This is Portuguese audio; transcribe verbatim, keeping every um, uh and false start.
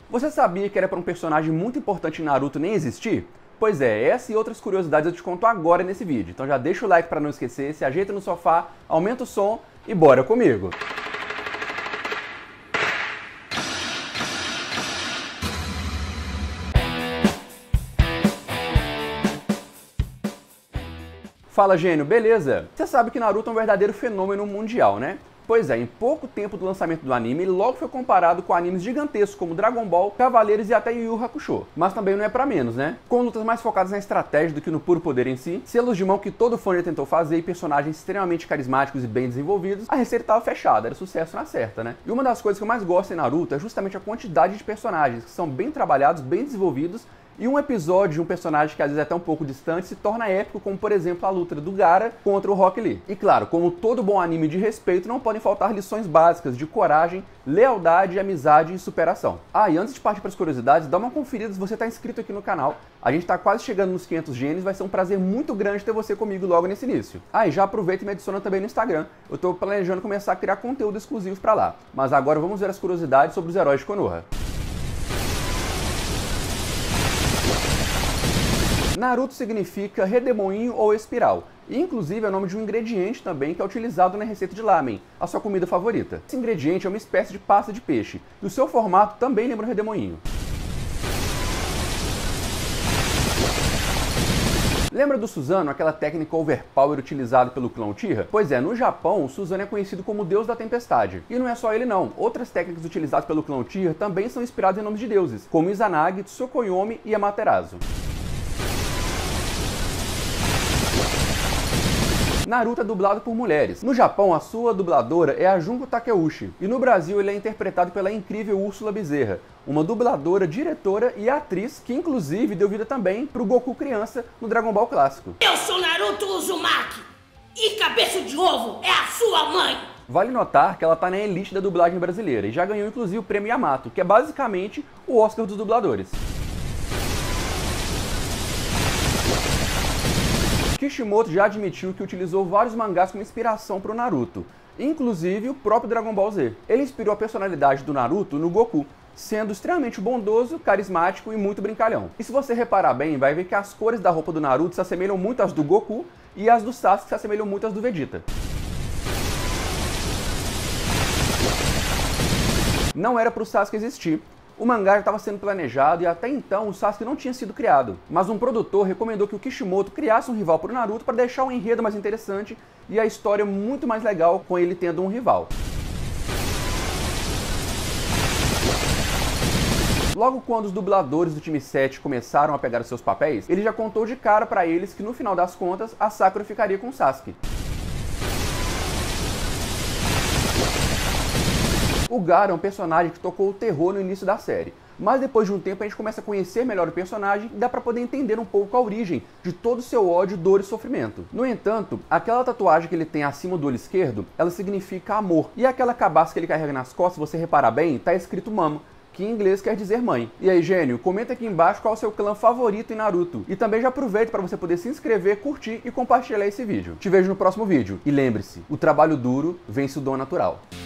Você sabia que era para um personagem muito importante em Naruto nem existir? Pois é, essa e outras curiosidades eu te conto agora nesse vídeo. Então já deixa o like para não esquecer, se ajeita no sofá, aumenta o som e bora comigo! Fala, gênio, beleza? Você sabe que Naruto é um verdadeiro fenômeno mundial, né? Pois é, em pouco tempo do lançamento do anime, ele logo foi comparado com animes gigantescos como Dragon Ball, Cavaleiros e até Yu Yu Hakusho. Mas também não é pra menos, né? Com lutas mais focadas na estratégia do que no puro poder em si, selos de mão que todo fã já tentou fazer e personagens extremamente carismáticos e bem desenvolvidos, a receita estava fechada, era sucesso na certa, né? E uma das coisas que eu mais gosto em Naruto é justamente a quantidade de personagens que são bem trabalhados, bem desenvolvidos, e um episódio de um personagem que às vezes é até um pouco distante se torna épico, como por exemplo a luta do Gaara contra o Rock Lee. E claro, como todo bom anime de respeito, não podem faltar lições básicas de coragem, lealdade, amizade e superação. Ah, e antes de partir para as curiosidades, dá uma conferida se você está inscrito aqui no canal. A gente está quase chegando nos quinhentos gênios, vai ser um prazer muito grande ter você comigo logo nesse início. Ah, e já aproveita e me adiciona também no Instagram. Eu estou planejando começar a criar conteúdo exclusivo para lá. Mas agora vamos ver as curiosidades sobre os heróis de Konoha. Naruto significa redemoinho ou espiral, e inclusive é o nome de um ingrediente também que é utilizado na receita de lamen, a sua comida favorita. Esse ingrediente é uma espécie de pasta de peixe, e o seu formato também lembra um redemoinho. Lembra do Susanoo, aquela técnica overpower utilizada pelo clã Uchiha? Pois é, no Japão, o Susanoo é conhecido como o deus da tempestade. E não é só ele não, outras técnicas utilizadas pelo clã Uchiha também são inspiradas em nomes de deuses, como Izanagi, Tsukuyomi e Amaterasu. Naruto é dublado por mulheres. No Japão, a sua dubladora é a Junko Takeuchi. E no Brasil, ele é interpretado pela incrível Úrsula Bezerra, uma dubladora, diretora e atriz que, inclusive, deu vida também pro Goku criança no Dragon Ball clássico. Eu sou Naruto Uzumaki e cabeça de ovo é a sua mãe! Vale notar que ela tá na elite da dublagem brasileira e já ganhou, inclusive, o prêmio Yamato, que é basicamente o Oscar dos dubladores. Kishimoto já admitiu que utilizou vários mangás como inspiração para o Naruto, inclusive o próprio Dragon Ball Z. Ele inspirou a personalidade do Naruto no Goku, sendo extremamente bondoso, carismático e muito brincalhão. E se você reparar bem, vai ver que as cores da roupa do Naruto se assemelham muito às do Goku e as do Sasuke se assemelham muito às do Vegeta. Não era para o Sasuke existir. O mangá já estava sendo planejado e até então o Sasuke não tinha sido criado, mas um produtor recomendou que o Kishimoto criasse um rival para o Naruto para deixar o enredo mais interessante e a história muito mais legal com ele tendo um rival. Logo quando os dubladores do time sete começaram a pegar os seus papéis, ele já contou de cara para eles que no final das contas a Sakura ficaria com o Sasuke. O Gaara é um personagem que tocou o terror no início da série, mas depois de um tempo a gente começa a conhecer melhor o personagem e dá pra poder entender um pouco a origem de todo o seu ódio, dor e sofrimento. No entanto, aquela tatuagem que ele tem acima do olho esquerdo, ela significa amor, e aquela cabaça que ele carrega nas costas, se você reparar bem, tá escrito Mama, que em inglês quer dizer mãe. E aí, gênio, comenta aqui embaixo qual é o seu clã favorito em Naruto. E também já aproveita para você poder se inscrever, curtir e compartilhar esse vídeo. Te vejo no próximo vídeo. E lembre-se, o trabalho duro vence o dom natural.